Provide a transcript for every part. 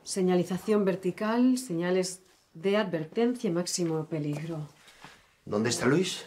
Señalización vertical, señales de advertencia y máximo peligro. ¿Dónde está Luis?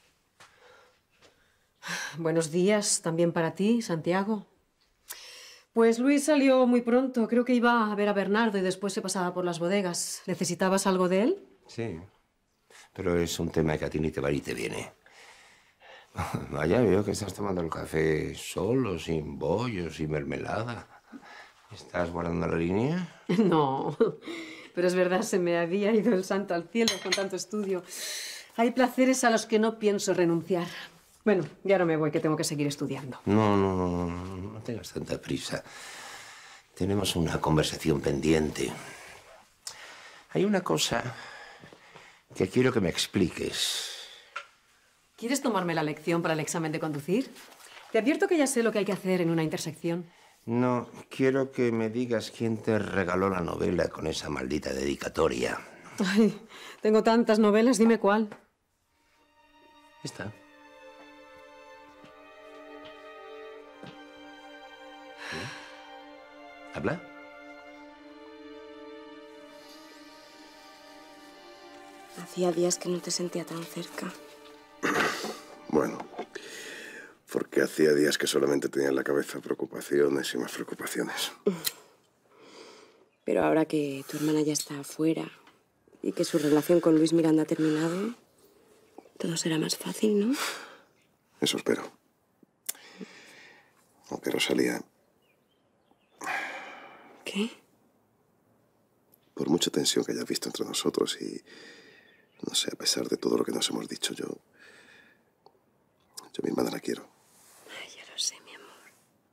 Buenos días, también para ti, Santiago. Pues Luis salió muy pronto. Creo que iba a ver a Bernardo y después se pasaba por las bodegas. ¿Necesitabas algo de él? Sí, pero es un tema que a ti ni te va ni te viene. Vaya, veo que estás tomando el café solo, sin bollo, sin mermelada. ¿Estás guardando la línea? No, pero es verdad, se me había ido el santo al cielo con tanto estudio. Hay placeres a los que no pienso renunciar. Bueno, ya no me voy, que tengo que seguir estudiando. No tengas tanta prisa. Tenemos una conversación pendiente. Hay una cosa que quiero que me expliques. ¿Quieres tomarme la lección para el examen de conducir? Te advierto que ya sé lo que hay que hacer en una intersección. No, quiero que me digas quién te regaló la novela con esa maldita dedicatoria. Ay, tengo tantas novelas, dime cuál. Esta. ¿Habla? Hacía días que no te sentía tan cerca. Bueno, porque hacía días que solamente tenía en la cabeza preocupaciones y más preocupaciones. Pero ahora que tu hermana ya está afuera y que su relación con Luis Miranda ha terminado, todo será más fácil, ¿no? Eso espero. Aunque Rosalía... ¿Qué? Por mucha tensión que hayas visto entre nosotros y... No sé, a pesar de todo lo que nos hemos dicho, yo misma no la quiero. Ay, ya lo sé, mi amor.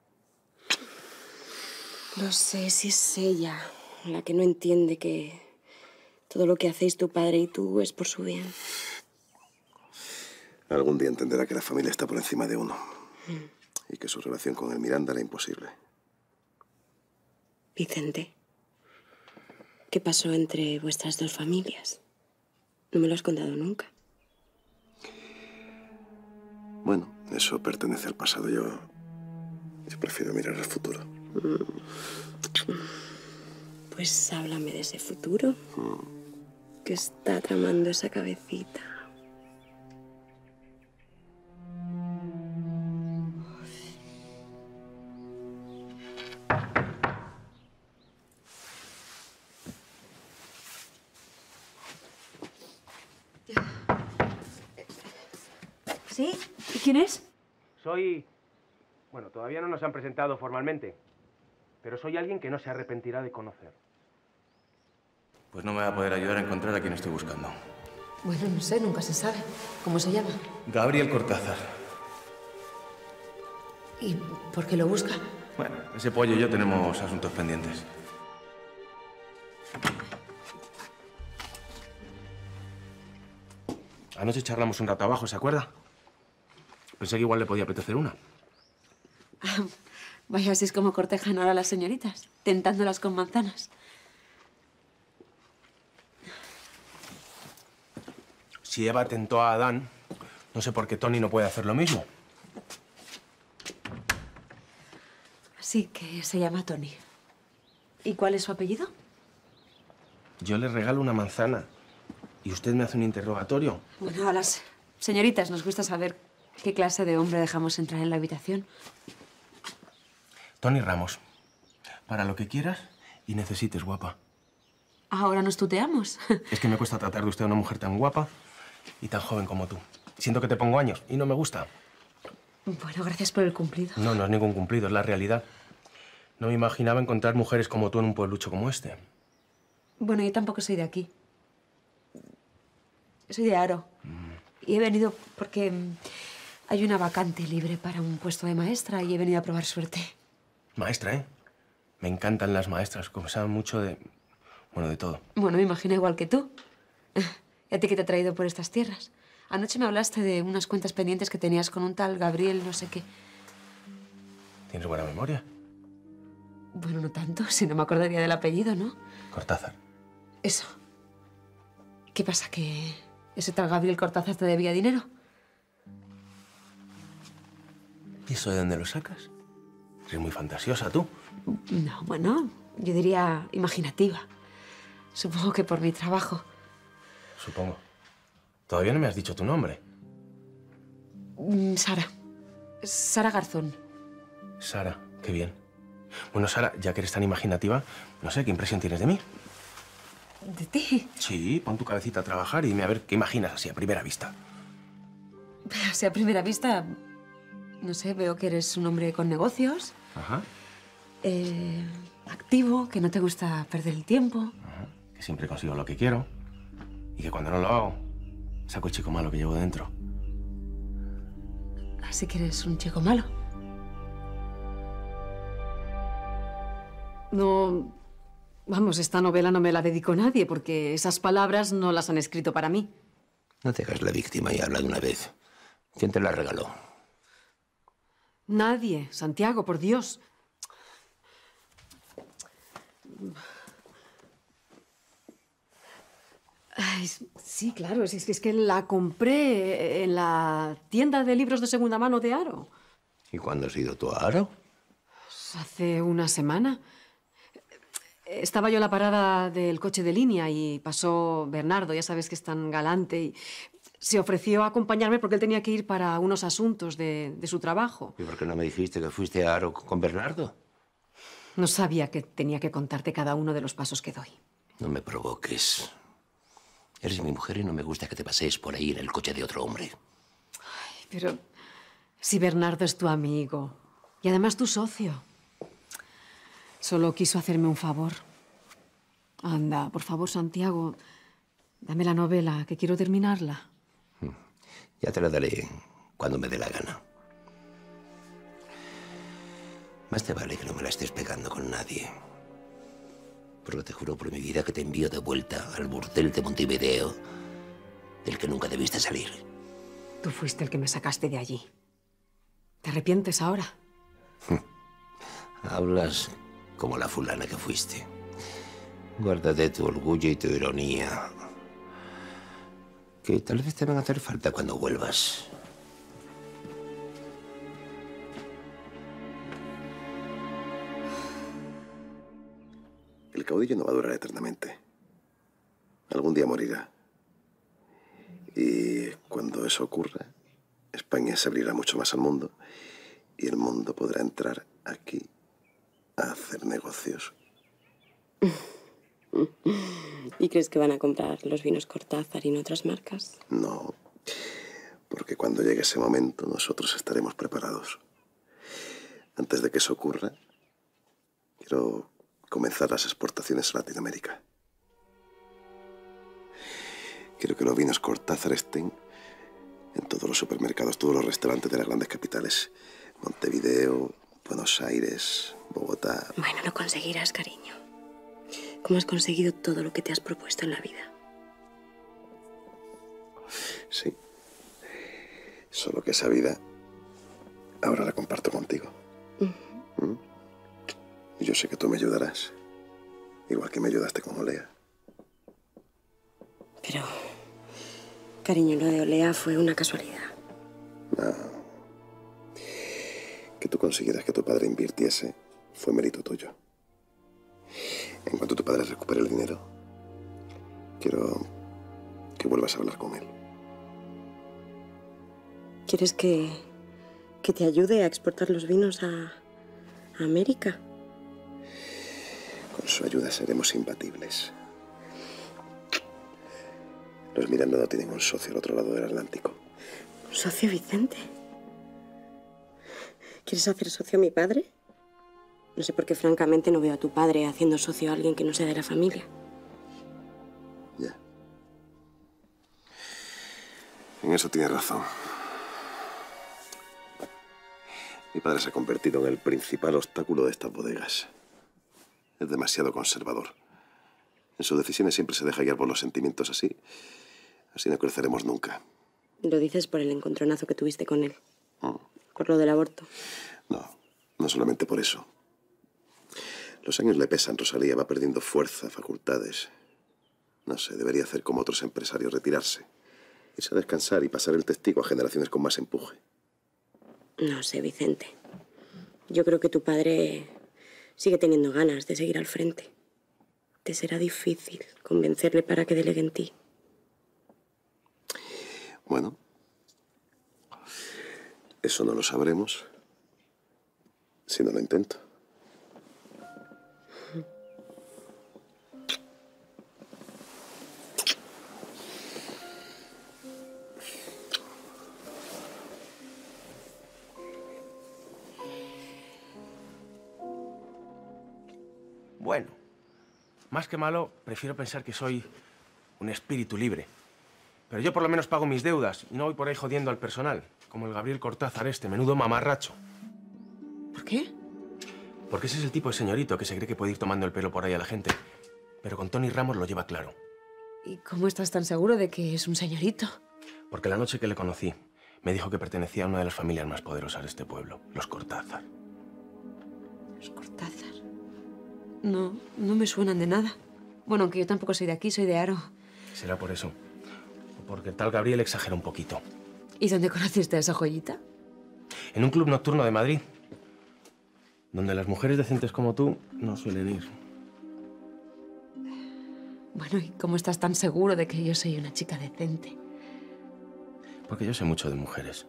Lo sé, si es ella la que no entiende que todo lo que hacéis tu padre y tú es por su bien. Algún día entenderá que la familia está por encima de uno. Y que su relación con el Miranda era imposible. Vicente, ¿qué pasó entre vuestras dos familias? No me lo has contado nunca. Bueno, eso pertenece al pasado. Yo prefiero mirar al futuro. Pues háblame de ese futuro. ¿Qué está tramando esa cabecita? ¿Sí? ¿Y quién es? Soy... Bueno, todavía no nos han presentado formalmente, pero soy alguien que no se arrepentirá de conocer. Pues no me va a poder ayudar a encontrar a quien estoy buscando. Bueno, no sé, nunca se sabe. ¿Cómo se llama? Gabriel Cortázar. ¿Y por qué lo busca? Bueno, ese pollo y yo tenemos asuntos pendientes. Anoche charlamos un rato abajo, ¿se acuerda? Pensé que igual le podía apetecer una. Vaya, así es como cortejan ahora a las señoritas, tentándolas con manzanas. Si Eva tentó a Adán, no sé por qué Tony no puede hacer lo mismo. Sí, que se llama Tony. ¿Y cuál es su apellido? Yo le regalo una manzana y usted me hace un interrogatorio. Bueno, a las señoritas nos gusta saber qué clase de hombre dejamos entrar en la habitación. Tony Ramos, para lo que quieras y necesites, guapa. Ahora nos tuteamos. Es que me cuesta tratar de usted a una mujer tan guapa y tan joven como tú. Siento que te pongo años y no me gusta. Bueno, gracias por el cumplido. No, no es ningún cumplido, es la realidad. No me imaginaba encontrar mujeres como tú en un pueblucho como este. Bueno, yo tampoco soy de aquí. Soy de Haro. Y he venido porque hay una vacante libre para un puesto de maestra y he venido a probar suerte. Maestra, ¿eh? Me encantan las maestras, como saben mucho de... Bueno, de todo. Bueno, me imagino igual que tú. ¿Y a ti qué te ha traído por estas tierras? Anoche me hablaste de unas cuentas pendientes que tenías con un tal Gabriel, no sé qué. ¿Tienes buena memoria? Bueno, no tanto, si no me acordaría del apellido, ¿no? Cortázar. Eso. ¿Qué pasa, que ese tal Gabriel Cortázar te debía dinero? ¿Y eso de dónde lo sacas? Eres muy fantasiosa, tú. No, bueno, yo diría imaginativa. Supongo que por mi trabajo. Supongo. Todavía no me has dicho tu nombre. Sara. Sara Garzón. Sara, qué bien. Bueno, Sara, ya que eres tan imaginativa, no sé, ¿qué impresión tienes de mí? ¿De ti? Sí, pon tu cabecita a trabajar y dime a ver qué imaginas así a primera vista. O sea, a primera vista, no sé, veo que eres un hombre con negocios. Ajá. Activo, que no te gusta perder el tiempo. Ajá. Que siempre consigo lo que quiero. Y que cuando no lo hago, saco el chico malo que llevo dentro. Así que eres un chico malo. No... Vamos, esta novela no me la dedicó nadie porque esas palabras no las han escrito para mí. No te hagas la víctima y habla de una vez. ¿Quién te la regaló? Nadie. Santiago, por Dios. Ay, sí, claro, es que la compré en la tienda de libros de segunda mano de Aro. ¿Y cuándo has ido tú a Aro? Pues hace una semana. Estaba yo en la parada del coche de línea y pasó Bernardo, ya sabes que es tan galante, y se ofreció a acompañarme porque él tenía que ir para unos asuntos de su trabajo. ¿Y por qué no me dijiste que fuiste a Aro con Bernardo? No sabía que tenía que contarte cada uno de los pasos que doy. No me provoques. Eres mi mujer y no me gusta que te pasees por ahí en el coche de otro hombre. Ay, pero si Bernardo es tu amigo y además tu socio. Solo quiso hacerme un favor. Anda, por favor, Santiago, dame la novela, que quiero terminarla. Ya te la daré cuando me dé la gana. Más te vale que no me la estés pegando con nadie. Porque te juro por mi vida que te envío de vuelta al burdel de Montevideo, del que nunca debiste salir. Tú fuiste el que me sacaste de allí. ¿Te arrepientes ahora? Hablas como la fulana que fuiste. Guárdate tu orgullo y tu ironía, que tal vez te van a hacer falta cuando vuelvas. El caudillo no va a durar eternamente. Algún día morirá. Y cuando eso ocurra, España se abrirá mucho más al mundo y el mundo podrá entrar aquí a hacer negocios. ¿Y crees que van a comprar los vinos Cortázar y no otras marcas? No, porque cuando llegue ese momento nosotros estaremos preparados. Antes de que eso ocurra, quiero comenzar las exportaciones a Latinoamérica. Quiero que los vinos Cortázar estén en todos los supermercados, todos los restaurantes de las grandes capitales. Montevideo, Buenos Aires, Bogotá. Bueno, lo conseguirás, cariño. ¿Cómo has conseguido todo lo que te has propuesto en la vida? Sí. Solo que esa vida ahora la comparto contigo. Y yo sé que tú me ayudarás. Igual que me ayudaste con Olea. Pero, cariño, lo de Olea fue una casualidad. No. Que tú consiguieras que tu padre invirtiese fue mérito tuyo. En cuanto tu padre recupere el dinero, quiero que vuelvas a hablar con él. ¿Quieres que te ayude a exportar los vinos a América? Con su ayuda seremos imbatibles. Los Miranda no tienen un socio al otro lado del Atlántico. ¿Un socio, Vicente? ¿Quieres hacer socio a mi padre? No sé por qué, francamente, no veo a tu padre haciendo socio a alguien que no sea de la familia. Ya. En eso tienes razón. Mi padre se ha convertido en el principal obstáculo de estas bodegas. Es demasiado conservador. En sus decisiones siempre se deja guiar por los sentimientos así. Así no creceremos nunca. Lo dices por el encontronazo que tuviste con él. Por lo del aborto. No, no solamente por eso. Los años le pesan. Rosalía va perdiendo fuerza, facultades. No sé, debería hacer como otros empresarios, retirarse. Irse a descansar y pasar el testigo a generaciones con más empuje. No sé, Vicente. Yo creo que tu padre sigue teniendo ganas de seguir al frente. Te será difícil convencerle para que delegue en ti. Bueno, eso no lo sabremos si no lo intento. Bueno, más que malo, prefiero pensar que soy un espíritu libre. Pero yo por lo menos pago mis deudas y no voy por ahí jodiendo al personal, como el Gabriel Cortázar este, menudo mamarracho. ¿Por qué? Porque ese es el tipo de señorito que se cree que puede ir tomando el pelo por ahí a la gente. Pero con Tony Ramos lo lleva claro. ¿Y cómo estás tan seguro de que es un señorito? Porque la noche que le conocí, me dijo que pertenecía a una de las familias más poderosas de este pueblo, los Cortázar. Los Cortázar. No me suenan de nada. Bueno, aunque yo tampoco soy de aquí, soy de Haro. Será por eso. O porque el tal Gabriel exagera un poquito. ¿Y dónde conociste a esa joyita? En un club nocturno de Madrid, donde las mujeres decentes como tú no suelen ir. Bueno, ¿y cómo estás tan seguro de que yo soy una chica decente? Porque yo sé mucho de mujeres.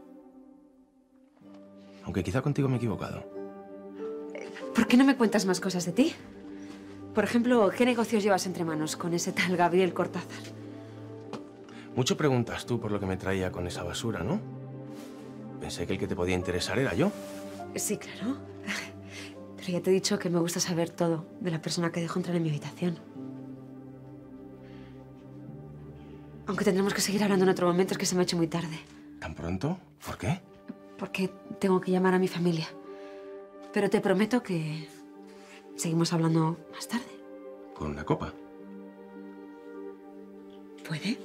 Aunque quizá contigo me he equivocado. ¿Por qué no me cuentas más cosas de ti? Por ejemplo, ¿qué negocios llevas entre manos con ese tal Gabriel Cortázar? Mucho preguntas tú por lo que me traía con esa basura, ¿no? Pensé que el que te podía interesar era yo. Sí, claro. Pero ya te he dicho que me gusta saber todo de la persona que dejo entrar en mi habitación. Aunque tendremos que seguir hablando en otro momento, es que se me ha hecho muy tarde. ¿Tan pronto? ¿Por qué? Porque tengo que llamar a mi familia. Pero te prometo que seguimos hablando más tarde. ¿Con una copa? ¿Puede?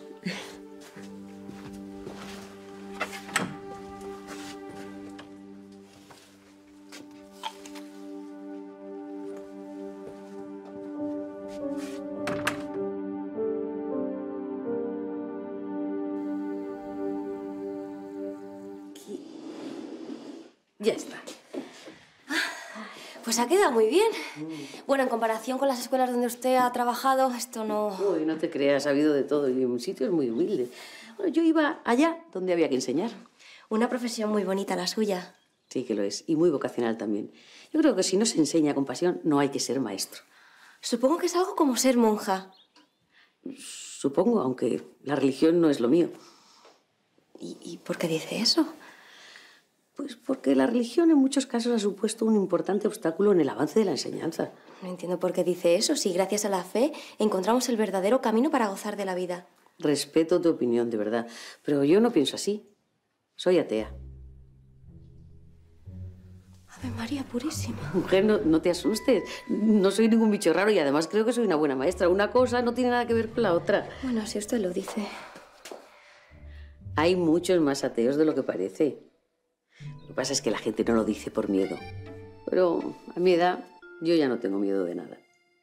Ya está. Pues ha quedado muy bien. Bueno, en comparación con las escuelas donde usted ha trabajado, esto no... Uy, no te creas, ha habido de todo y en sitios muy humildes. Bueno, yo iba allá donde había que enseñar. Una profesión muy bonita la suya. Sí que lo es, y muy vocacional también. Yo creo que si no se enseña con pasión, no hay que ser maestro. Supongo que es algo como ser monja. Supongo, aunque la religión no es lo mío. ¿Y por qué dice eso? Pues porque la religión en muchos casos ha supuesto un importante obstáculo en el avance de la enseñanza. No entiendo por qué dice eso, si gracias a la fe encontramos el verdadero camino para gozar de la vida. Respeto tu opinión, de verdad, pero yo no pienso así. Soy atea. Ave María Purísima. Mujer, no te asustes. No soy ningún bicho raro y además creo que soy una buena maestra. Una cosa no tiene nada que ver con la otra. Bueno, si usted lo dice. Hay muchos más ateos de lo que parece. Lo que pasa es que la gente no lo dice por miedo. Pero a mi edad yo ya no tengo miedo de nada.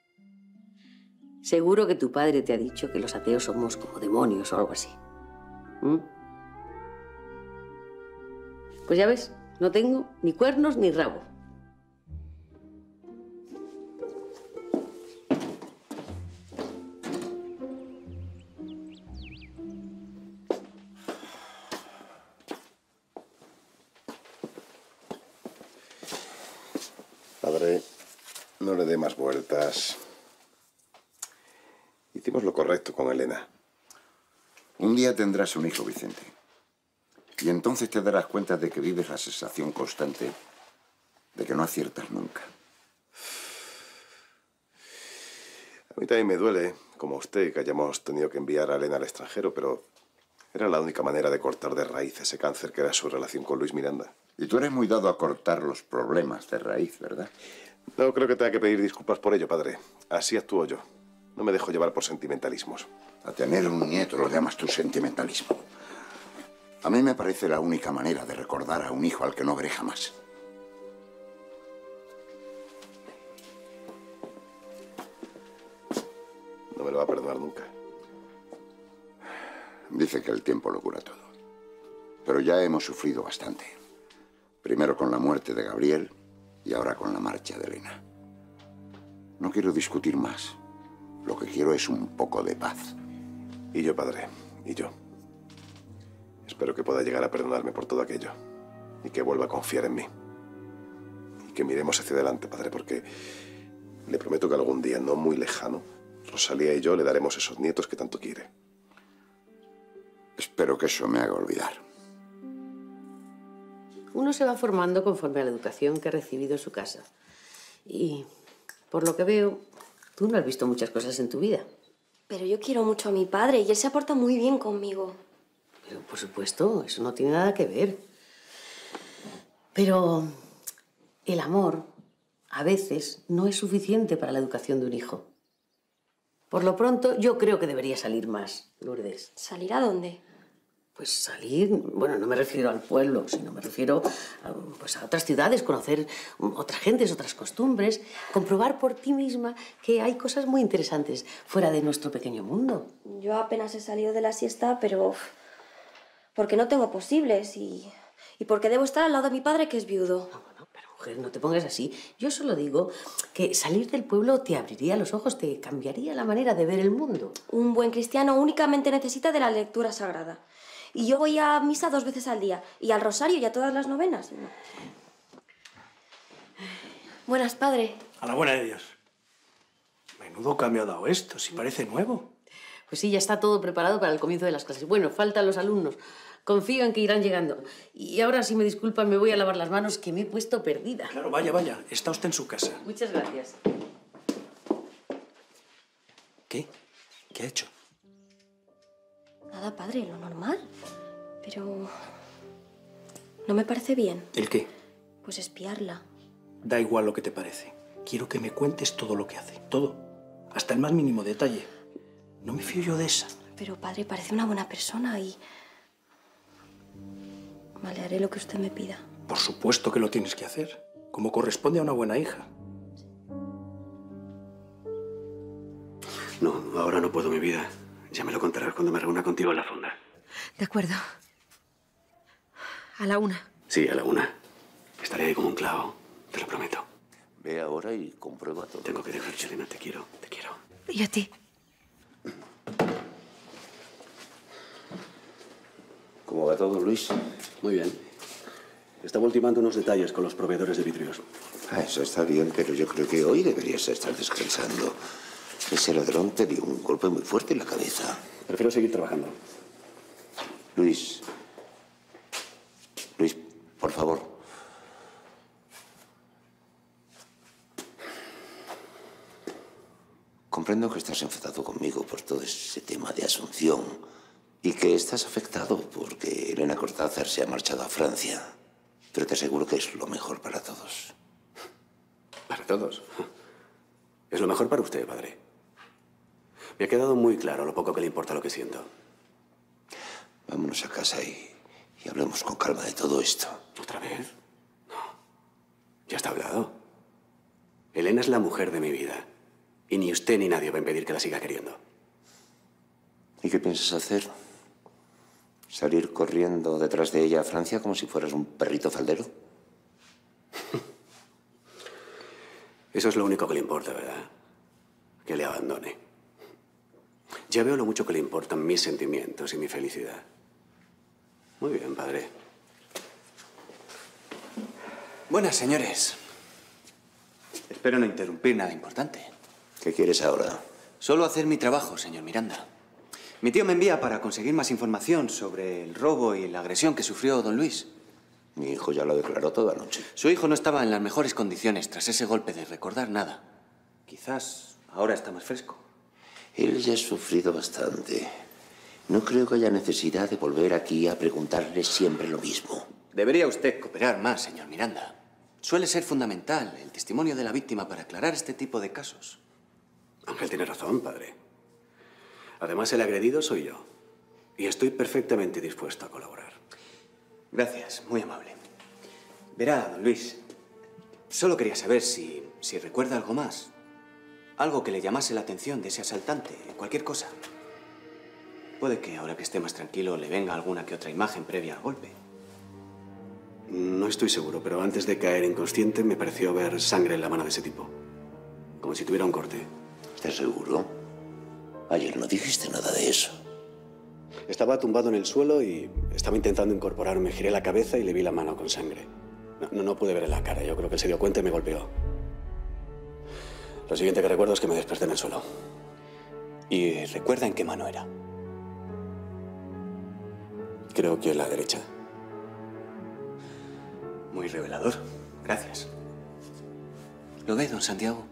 Seguro que tu padre te ha dicho que los ateos somos como demonios o algo así. ¿Mm? Pues ya ves, no tengo ni cuernos ni rabo. Padre, no le dé más vueltas. Hicimos lo correcto con Elena. Un día tendrás un hijo, Vicente. Y entonces te darás cuenta de que vives la sensación constante de que no aciertas nunca. A mí también me duele, como a usted, que hayamos tenido que enviar a Elena al extranjero, pero era la única manera de cortar de raíz ese cáncer que era su relación con Luis Miranda. Y tú eres muy dado a cortar los problemas de raíz, ¿verdad? No creo que tenga que pedir disculpas por ello, padre. Así actúo yo. No me dejo llevar por sentimentalismos. A tener un nieto lo llamas tu sentimentalismo. A mí me parece la única manera de recordar a un hijo al que no veré jamás. No me lo va a perdonar nunca. Dice que el tiempo lo cura todo. Pero ya hemos sufrido bastante. Primero con la muerte de Gabriel y ahora con la marcha de Elena. No quiero discutir más. Lo que quiero es un poco de paz. Y yo, padre, y yo. Espero que pueda llegar a perdonarme por todo aquello. Y que vuelva a confiar en mí. Y que miremos hacia adelante, padre, porque le prometo que algún día no muy lejano, Rosalía y yo le daremos esos nietos que tanto quiere. Espero que eso me haga olvidar. Uno se va formando conforme a la educación que ha recibido en su casa. Y, por lo que veo, tú no has visto muchas cosas en tu vida. Pero yo quiero mucho a mi padre y él se porta muy bien conmigo. Pero, por supuesto, eso no tiene nada que ver. Pero el amor, a veces, no es suficiente para la educación de un hijo. Por lo pronto, yo creo que debería salir más, Lourdes. ¿Salir a dónde? Pues salir, bueno, no me refiero al pueblo, sino me refiero pues a otras ciudades, conocer otras gentes, otras costumbres, comprobar por ti misma que hay cosas muy interesantes fuera de nuestro pequeño mundo. Yo apenas he salido de la siesta, pero porque no tengo posibles y porque debo estar al lado de mi padre, que es viudo. No, bueno, pero mujer, no te pongas así. Yo solo digo que salir del pueblo te abriría los ojos, te cambiaría la manera de ver el mundo. Un buen cristiano únicamente necesita de la lectura sagrada. Y yo voy a misa 2 veces al día. Y al rosario y a todas las novenas. Buenas, padre. A la buena de Dios. Menudo cambio ha dado esto, si parece nuevo. Pues sí, ya está todo preparado para el comienzo de las clases. Bueno, faltan los alumnos. Confío en que irán llegando. Y ahora, si me disculpan, me voy a lavar las manos, que me he puesto perdida. Claro, vaya, vaya. Está usted en su casa. Muchas gracias. ¿Qué? ¿Qué ha hecho? Nada, padre, lo normal. Pero no me parece bien. ¿El qué? Pues espiarla. Da igual lo que te parece. Quiero que me cuentes todo lo que hace. Todo. Hasta el más mínimo detalle. No me fío yo de esa. Pero, padre, parece una buena persona y... Vale, haré lo que usted me pida. Por supuesto que lo tienes que hacer. Como corresponde a una buena hija. No, ahora no puedo, mi vida. Ya me lo contarás cuando me reúna contigo en la fonda. De acuerdo. A la 1. Sí, a la 1. Estaré ahí como un clavo, te lo prometo. Ve ahora y comprueba todo. Tengo que dejarte, Elena, te quiero, te quiero. ¿Y a ti? ¿Cómo va todo, Luis? Muy bien. Estaba ultimando unos detalles con los proveedores de vidrios. Eso está bien, pero yo creo que hoy deberías estar descansando. Ese ladrón te dio un golpe muy fuerte en la cabeza. Prefiero seguir trabajando. Luis, por favor. Comprendo que estás enfadado conmigo por todo ese tema de Asunción y que estás afectado porque Elena Cortázar se ha marchado a Francia. Pero te aseguro que es lo mejor para todos. ¿Para todos? Es lo mejor para usted, padre. Me ha quedado muy claro lo poco que le importa lo que siento. Vámonos a casa y hablemos con calma de todo esto. ¿Otra vez? No. Ya está hablado. Elena es la mujer de mi vida. Y ni usted ni nadie va a impedir que la siga queriendo. ¿Y qué piensas hacer? ¿Salir corriendo detrás de ella a Francia como si fueras un perrito faldero? Eso es lo único que le importa, ¿verdad? Que le abandone. Ya veo lo mucho que le importan mis sentimientos y mi felicidad. Muy bien, padre. Buenas, señores. Espero no interrumpir nada importante. ¿Qué quieres ahora? Solo hacer mi trabajo, señor Miranda. Mi tío me envía para conseguir más información sobre el robo y la agresión que sufrió don Luis. Mi hijo ya lo declaró toda noche. Su hijo no estaba en las mejores condiciones tras ese golpe de recordar nada. Quizás ahora está más fresco. Él ya ha sufrido bastante. No creo que haya necesidad de volver aquí a preguntarle siempre lo mismo. Debería usted cooperar más, señor Miranda. Suele ser fundamental el testimonio de la víctima para aclarar este tipo de casos. Ángel tiene razón, padre. Además, el agredido soy yo. Y estoy perfectamente dispuesto a colaborar. Gracias, muy amable. Verá, don Luis, solo quería saber si recuerda algo más. Algo que le llamase la atención de ese asaltante, cualquier cosa. Puede que ahora que esté más tranquilo le venga alguna que otra imagen previa al golpe. No estoy seguro, pero antes de caer inconsciente me pareció ver sangre en la mano de ese tipo. como si tuviera un corte. ¿Estás seguro? Ayer no dijiste nada de eso. Estaba tumbado en el suelo y estaba intentando incorporarme. Giré la cabeza y le vi la mano con sangre. No pude ver la cara. Yo creo que él se dio cuenta y me golpeó. Lo siguiente que recuerdo es que me desperté en el suelo. ¿Y recuerda en qué mano era? Creo que la derecha. Muy revelador. Gracias. ¿Lo ve, don Santiago?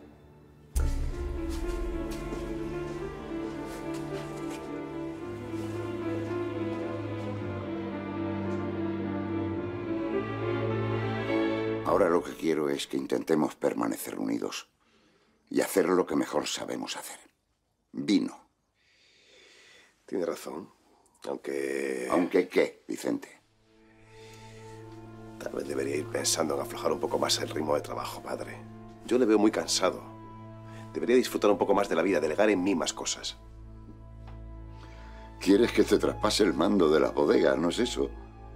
Ahora lo que quiero es que intentemos permanecer unidos y hacer lo que mejor sabemos hacer. Vino. Tiene razón. Aunque... ¿Aunque qué, Vicente? Tal vez debería ir pensando en aflojar un poco más el ritmo de trabajo, padre. Yo le veo muy cansado. Debería disfrutar un poco más de la vida, delegar en mí más cosas. ¿Quieres que te traspase el mando de las bodegas, no es eso?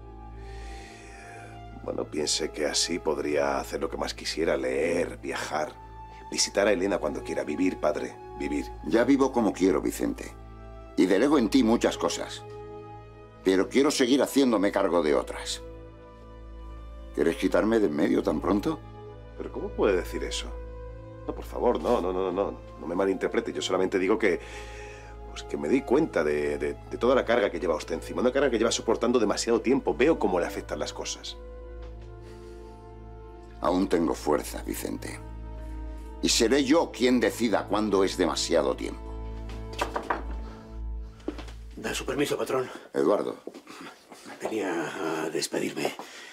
Bueno, piense que así podría hacer lo que más quisiera, leer, viajar, visitar a Elena cuando quiera, vivir, padre, vivir. Ya vivo como quiero, Vicente. Y delego en ti muchas cosas. Pero quiero seguir haciéndome cargo de otras. ¿Quieres quitarme de en medio tan pronto? ¿Pero cómo puede decir eso? No, por favor, no me malinterprete. Yo solamente digo que... pues que me di cuenta de toda la carga que lleva usted encima. Una carga que lleva soportando demasiado tiempo. Veo cómo le afectan las cosas. Aún tengo fuerza, Vicente. Y seré yo quien decida cuándo es demasiado tiempo. Da su permiso, patrón. Eduardo. Venía a despedirme.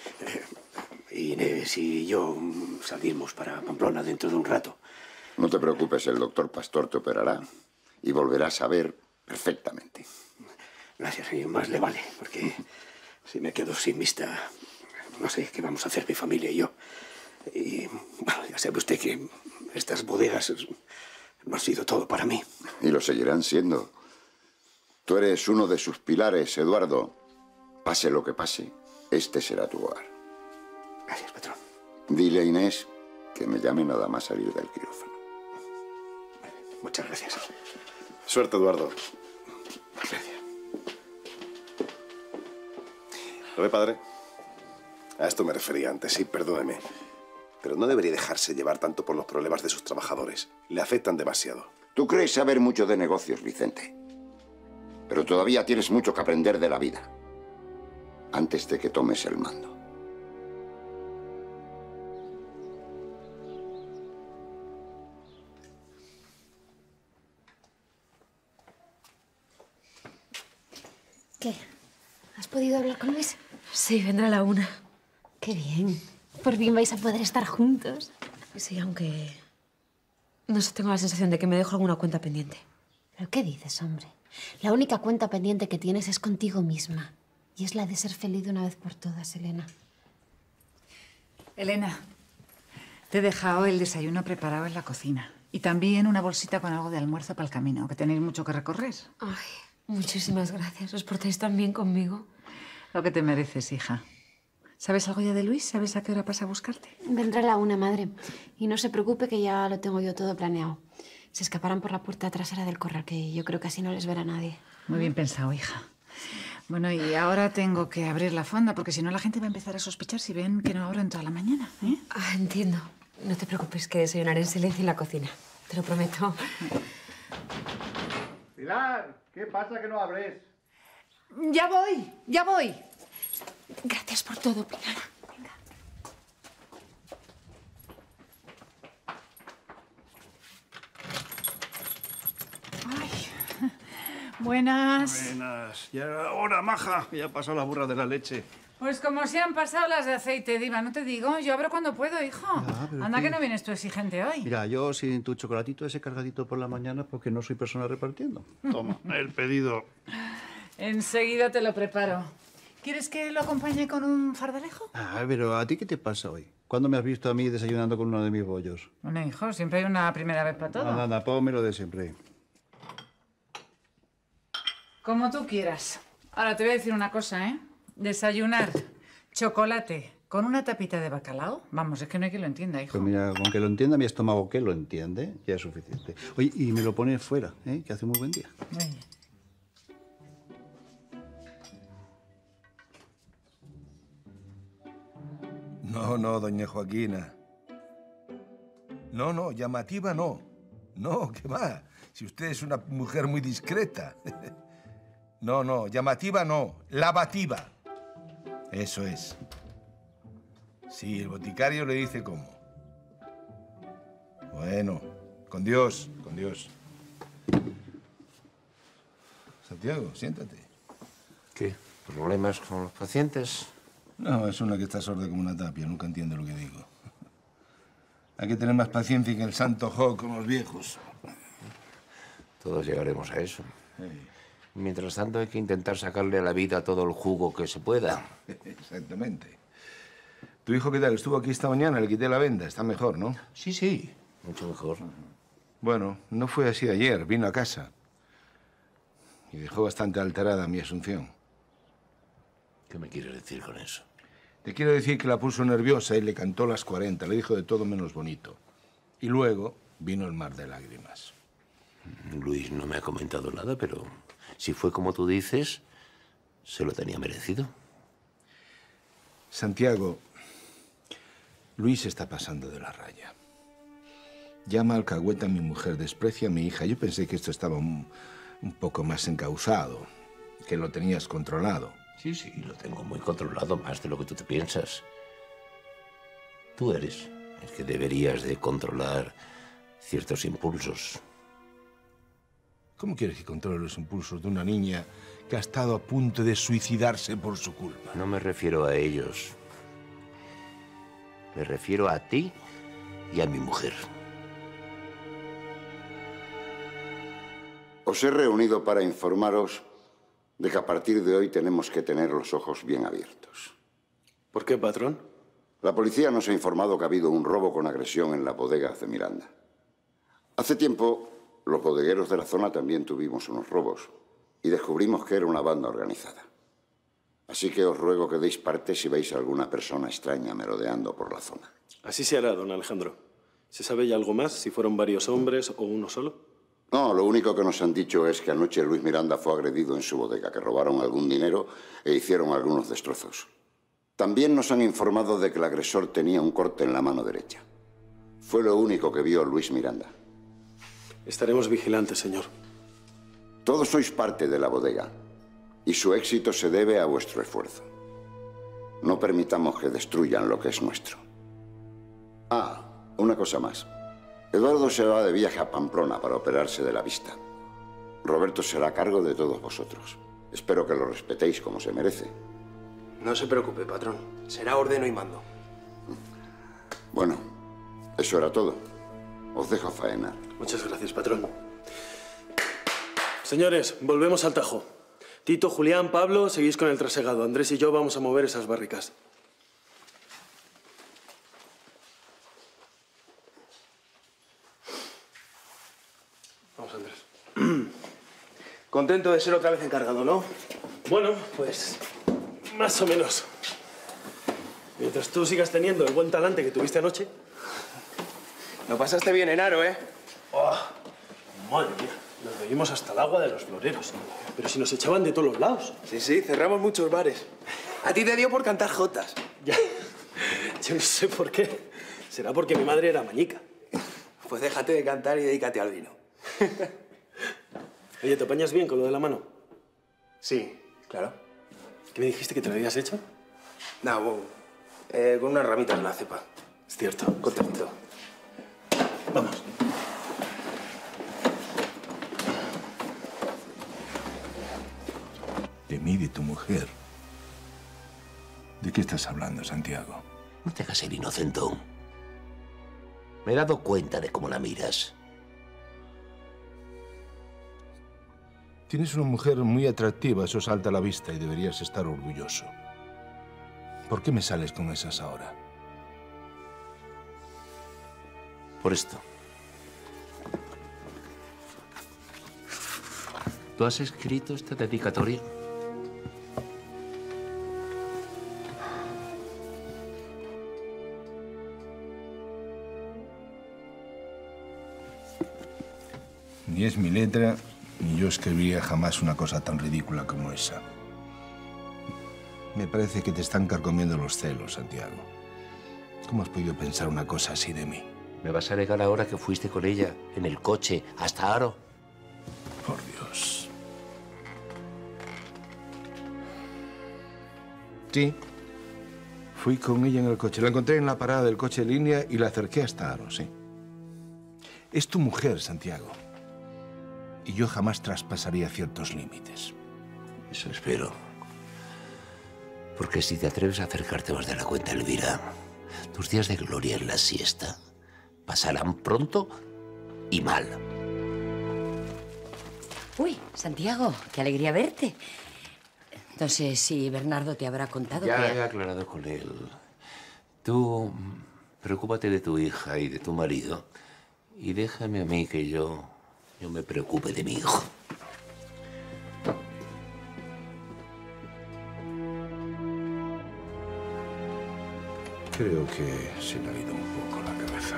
Inés y yo salimos para Pamplona dentro de un rato. No te preocupes, el doctor Pastor te operará y volverás a ver perfectamente. Gracias, y más le vale, porque si me quedo sin vista, no sé qué vamos a hacer mi familia y yo. Y bueno, ya sabe usted que estas bodegas no han sido todo para mí. Y lo seguirán siendo. Tú eres uno de sus pilares, Eduardo. Pase lo que pase, este será tu hogar. Gracias, patrón. Dile a Inés que me llame nada más salir del quirófano. Muchas gracias. Suerte, Eduardo. Gracias. ¿Lo ve, padre? A esto me refería antes, sí, perdóneme. Pero no debería dejarse llevar tanto por los problemas de sus trabajadores. Le afectan demasiado. Tú crees saber mucho de negocios, Vicente. Pero todavía tienes mucho que aprender de la vida. Antes de que tomes el mando. ¿Qué? ¿Has podido hablar con Luis? Sí, vendrá a la 1. Qué bien. Por fin vais a poder estar juntos. Sí, aunque... no sé, tengo la sensación de que me dejo alguna cuenta pendiente. ¿Pero qué dices, hombre? La única cuenta pendiente que tienes es contigo misma. Y es la de ser feliz de una vez por todas, Elena. Elena, te he dejado el desayuno preparado en la cocina. Y también una bolsita con algo de almuerzo para el camino, que tenéis mucho que recorrer. Ay, muchísimas gracias. Os portáis tan bien conmigo. Lo que te mereces, hija. ¿Sabes algo ya de Luis? ¿Sabes a qué hora pasa a buscarte? Vendrá a la 1, madre. Y no se preocupe que ya lo tengo yo todo planeado. Se escaparán por la puerta trasera del corral, que yo creo que así no les verá nadie. Muy bien pensado, hija. Bueno, y ahora tengo que abrir la fonda, porque si no la gente va a empezar a sospechar si ven que no abro en toda la mañana, ¿eh? Ah, entiendo. No te preocupes, que desayunaré en silencio en la cocina. Te lo prometo. Pilar, ¿qué pasa que no abres? Ya voy, ya voy. Gracias por todo, Pilar. Venga. Ay. Buenas. Buenas. Ya ahora, maja. Ya ha pasado la burra de la leche. Pues como se han pasado las de aceite, Diva, no te digo. Yo abro cuando puedo, hijo. Anda que no vienes tú exigente hoy. Mira, yo sin tu chocolatito ese cargadito por la mañana porque no soy persona repartiendo. Toma, el pedido. Enseguida te lo preparo. ¿Quieres que lo acompañe con un fardalejo? Ah, pero ¿a ti qué te pasa hoy? ¿Cuándo me has visto a mí desayunando con uno de mis bollos? Bueno, hijo, siempre hay una primera vez para todo. Anda, pónmelo de siempre. Como tú quieras. Ahora te voy a decir una cosa, ¿eh? Desayunar, chocolate ¿Con una tapita de bacalao? Vamos, es que no hay quien lo entienda, hijo. Pues mira, con que lo entienda mi estómago, que lo entiende, ya es suficiente. Oye, y me lo pones fuera, ¿eh? Que hace muy buen día. Muy bien. No, no, doña Joaquina. No, no, llamativa no. No, ¿qué va? Si usted es una mujer muy discreta. No, no, llamativa no, lavativa. Eso es. Sí, el boticario le dice cómo. Bueno, con Dios, con Dios. Santiago, siéntate. ¿Qué? ¿Problemas con los pacientes? No, es una que está sorda como una tapia, nunca entiende lo que digo. Hay que tener más paciencia que el santo Job con los viejos. Todos llegaremos a eso. Mientras tanto, hay que intentar sacarle a la vida todo el jugo que se pueda. Exactamente. ¿Tu hijo qué tal? Estuvo aquí esta mañana, le quité la venda. Está mejor, ¿no? Sí, sí, mucho mejor. Bueno, no fue así ayer. Vino a casa. Y dejó bastante alterada mi Asunción. ¿Qué me quieres decir con eso? Te quiero decir que la puso nerviosa y le cantó las 40. Le dijo de todo menos bonito. Y luego vino el mar de lágrimas. Luis no me ha comentado nada, pero si fue como tú dices, se lo tenía merecido. Santiago, Luis está pasando de la raya. Llama alcahueta a mi mujer, desprecia a mi hija. Yo pensé que esto estaba un poco más encausado, que lo tenías controlado. Sí, sí, lo tengo muy controlado, más de lo que tú te piensas. Tú eres el que deberías de controlar ciertos impulsos. ¿Cómo quieres que controle los impulsos de una niña que ha estado a punto de suicidarse por su culpa? No me refiero a ellos. Me refiero a ti y a mi mujer. Os he reunido para informaros de que a partir de hoy tenemos que tener los ojos bien abiertos. ¿Por qué, patrón? La policía nos ha informado que ha habido un robo con agresión en la bodega de Miranda. Hace tiempo, los bodegueros de la zona también tuvimos unos robos y descubrimos que era una banda organizada. Así que os ruego que deis parte si veis a alguna persona extraña merodeando por la zona. Así se hará, don Alejandro. ¿Se sabe ya algo más? ¿Si fueron varios hombres o uno solo? No, lo único que nos han dicho es que anoche Luis Miranda fue agredido en su bodega, que robaron algún dinero e hicieron algunos destrozos. También nos han informado de que el agresor tenía un corte en la mano derecha. Fue lo único que vio Luis Miranda. Estaremos vigilantes, señor. Todos sois parte de la bodega y su éxito se debe a vuestro esfuerzo. No permitamos que destruyan lo que es nuestro. Ah, una cosa más. Eduardo se va de viaje a Pamplona para operarse de la vista. Roberto será a cargo de todos vosotros. Espero que lo respetéis como se merece. No se preocupe, patrón. Será ordeno y mando. Bueno, eso era todo. Os dejo faenar. Muchas gracias, patrón. Señores, volvemos al Tajo. Tito, Julián, Pablo, seguís con el trasegado. Andrés y yo vamos a mover esas barricas. Vamos, Andrés. Contento de ser otra vez encargado, ¿no? Bueno, pues más o menos. Mientras tú sigas teniendo el buen talante que tuviste anoche. Lo pasaste bien en Aro, ¿eh? Oh, madre mía, nos bebimos hasta el agua de los floreros. Pero si nos echaban de todos los lados. Sí, sí, cerramos muchos bares. A ti te dio por cantar jotas. Ya, yo no sé por qué. Será porque mi madre era mañica. Pues déjate de cantar y dedícate al vino. Oye, ¿te apañas bien con lo de la mano? Sí, claro. ¿Qué me dijiste que te lo habías hecho? No, con unas ramitas de la cepa. Es cierto. Contento. Vamos. De mí, de tu mujer. ¿De qué estás hablando, Santiago? No te hagas el inocentón. Me he dado cuenta de cómo la miras. Tienes una mujer muy atractiva, eso salta a la vista y deberías estar orgulloso. ¿Por qué me sales con esas ahora? Por esto. ¿Tú has escrito esta dedicatoria? Ni es mi letra, ni yo escribiría jamás una cosa tan ridícula como esa. Me parece que te están carcomiendo los celos, Santiago. ¿Cómo has podido pensar una cosa así de mí? ¿Me vas a negar ahora que fuiste con ella en el coche hasta Haro? Por Dios. Sí. Fui con ella en el coche. La encontré en la parada del coche de línea y la acerqué hasta Haro, sí. Es tu mujer, Santiago. Y yo jamás traspasaría ciertos límites. Eso espero. Porque si te atreves a acercarte más de la cuenta, Elvira, tus días de gloria en la siesta pasarán pronto y mal. Uy, Santiago, qué alegría verte. Entonces, sí, Bernardo te habrá contado Ya que... he aclarado con él. Tú preocúpate de tu hija y de tu marido y déjame a mí que yo me preocupe de mi hijo. Creo que se le ha ido un poco la cabeza.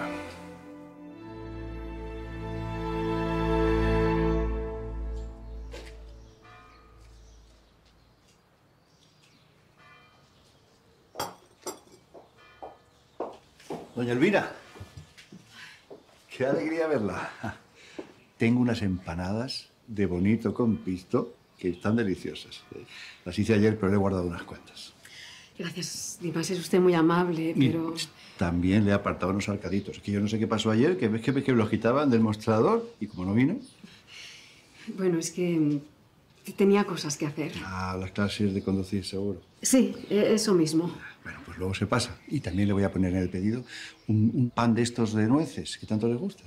Doña Elvira, qué alegría verla. Tengo unas empanadas de bonito con pisto que están deliciosas. Las hice ayer, pero le he guardado unas cuantas. Gracias, Dimas, es usted muy amable, pero... También le he apartado unos arcaditos. Es que yo no sé qué pasó ayer, que ves que los quitaban del mostrador y como no vino... Bueno, es que tenía cosas que hacer. Ah, las clases de conducir, seguro. Sí, eso mismo. Bueno, pues luego se pasa. Y también le voy a poner en el pedido un pan de estos de nueces, que tanto le gusta.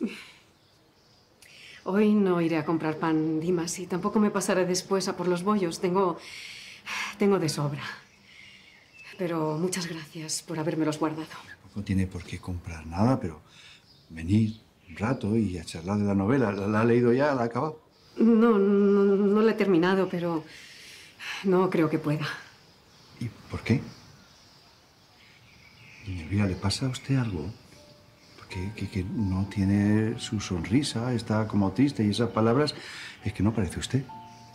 Hoy no iré a comprar pan, Dimas, y tampoco me pasaré después a por los bollos. Tengo de sobra. Pero muchas gracias por habérmelos guardado. No tiene por qué comprar nada, pero venir un rato y a charlar de la novela. ¿La ha leído ya? ¿La ha acabado? No la he terminado, pero no creo que pueda. ¿Y por qué? Doña Elvira, ¿le pasa a usted algo? Porque que no tiene su sonrisa, está como triste y esas palabras es que no parece usted.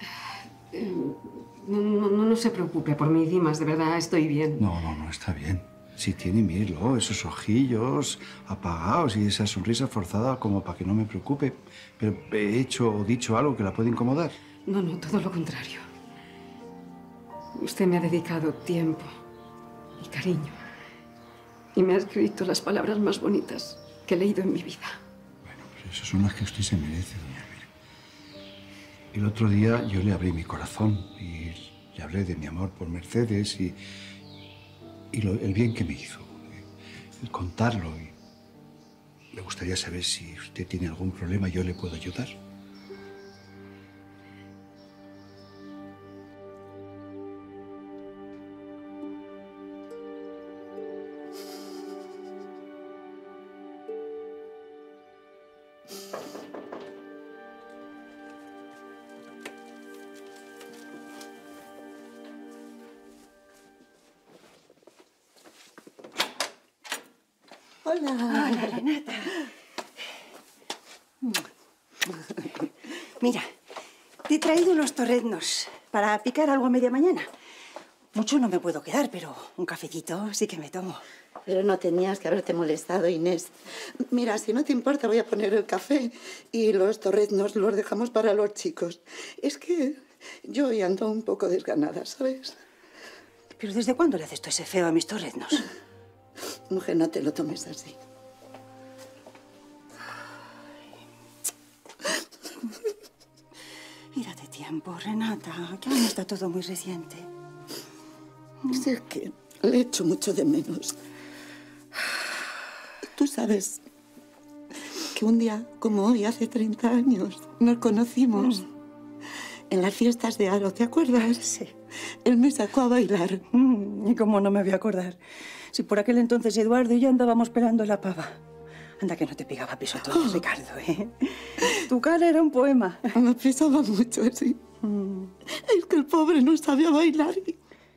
No se preocupe por mí, Dimas, de verdad estoy bien. No, está bien. Si tiene, mírelo, esos ojillos apagados y esa sonrisa forzada como para que no me preocupe. Pero he hecho o dicho algo que la puede incomodar. No, todo lo contrario. Usted me ha dedicado tiempo y cariño. Y me ha escrito las palabras más bonitas que he leído en mi vida. Bueno, pues esas son las que usted se merece, doña Elvira. El otro día yo le abrí mi corazón y le hablé de mi amor por Mercedes y el bien que me hizo. El contarlo. Y me gustaría saber si usted tiene algún problema, yo le puedo ayudar. Hola, Renata. Mira, te he traído unos torreznos para picar algo a media mañana. Mucho no me puedo quedar, pero un cafecito sí que me tomo. Pero no tenías que haberte molestado, Inés. Mira, si no te importa, voy a poner el café y los torreznos los dejamos para los chicos. Es que yo hoy ando un poco desganada, ¿sabes? ¿Pero desde cuándo le haces tú ese feo a mis torreznos? Mujer, no te lo tomes así. Mírate tiempo, Renata, que aún está todo muy reciente. Si es que le echo mucho de menos. Tú sabes que un día como hoy, hace 30 años, nos conocimos en las fiestas de Haro, ¿te acuerdas? Sí. Él me sacó a bailar. ¿Y cómo no me voy a acordar? Si por aquel entonces Eduardo y yo andábamos pelando la pava. Anda que no te pegaba pisotones, Ricardo, ¿eh? Tu cara era un poema. Me pesaba mucho, sí. Es que el pobre no sabía bailar.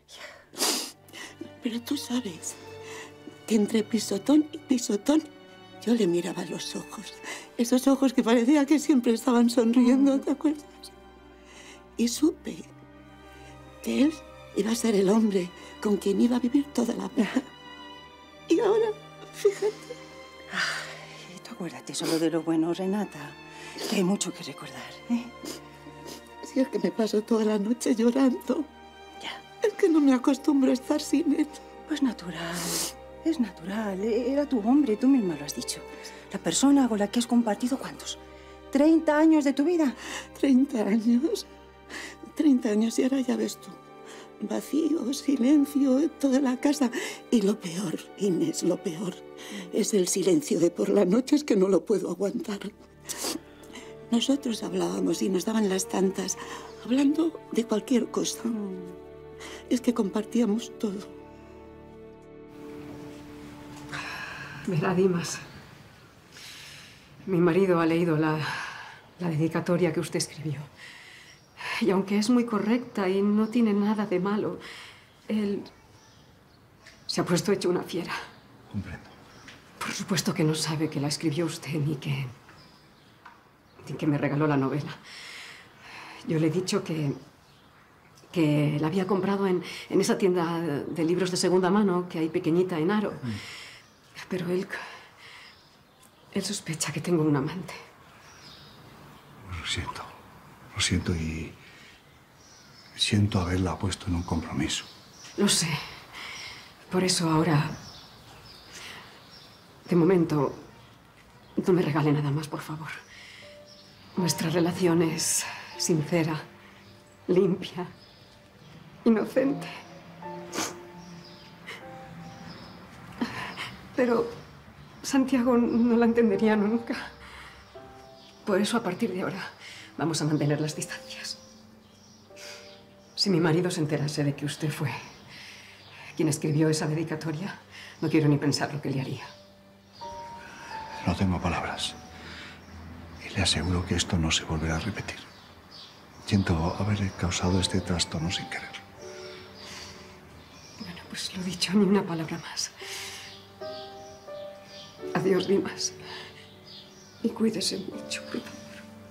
Pero tú sabes que entre pisotón y pisotón yo le miraba los ojos. Esos ojos que parecía que siempre estaban sonriendo, ¿te acuerdas? Y supe que él iba a ser el hombre con quien iba a vivir toda la vida. Y ahora, fíjate. Ay, tú acuérdate solo de lo bueno, Renata, que hay mucho que recordar, ¿eh? Si es que me paso toda la noche llorando. Ya. Es que no me acostumbro a estar sin él. Pues natural, es natural. Era tu hombre, tú misma lo has dicho. La persona con la que has compartido, ¿cuántos? ¿30 años de tu vida? 30 años. 30 años y ahora ya ves tú. Vacío, silencio, toda la casa. Y lo peor, Inés, lo peor, es el silencio de por la noche, es que no lo puedo aguantar. Nosotros hablábamos y nos daban las tantas, hablando de cualquier cosa. Es que compartíamos todo. Verá, Dimas, mi marido ha leído la dedicatoria que usted escribió. Y aunque es muy correcta y no tiene nada de malo, él se ha puesto hecho una fiera. Comprendo. Por supuesto que no sabe que la escribió usted ni que me regaló la novela. Yo le he dicho que la había comprado en esa tienda de libros de segunda mano que hay pequeñita en Haro. Pero él sospecha que tengo un amante. Lo siento y siento haberla puesto en un compromiso. Lo sé. Por eso ahora, de momento, no me regale nada más, por favor. Nuestra relación es sincera, limpia, inocente. Pero Santiago no la entendería nunca. Por eso, a partir de ahora, vamos a mantener las distancias. Si mi marido se enterase de que usted fue quien escribió esa dedicatoria, no quiero ni pensar lo que le haría. No tengo palabras. Y le aseguro que esto no se volverá a repetir. Siento haberle causado este trastorno sin querer. Bueno, pues lo dicho, ni una palabra más. Adiós, Dimas. Y cuídese mucho, por favor.